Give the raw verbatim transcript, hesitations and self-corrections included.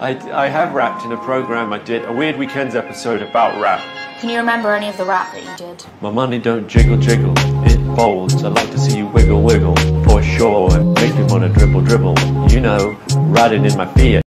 I, I have rapped in a program I did, a Weird Weekends episode about rap. Can you remember any of the rap that you did? My money don't jiggle jiggle, it folds. I like to see you wiggle wiggle, for sure. Make me wanna dribble dribble, you know, riding in my Fiat.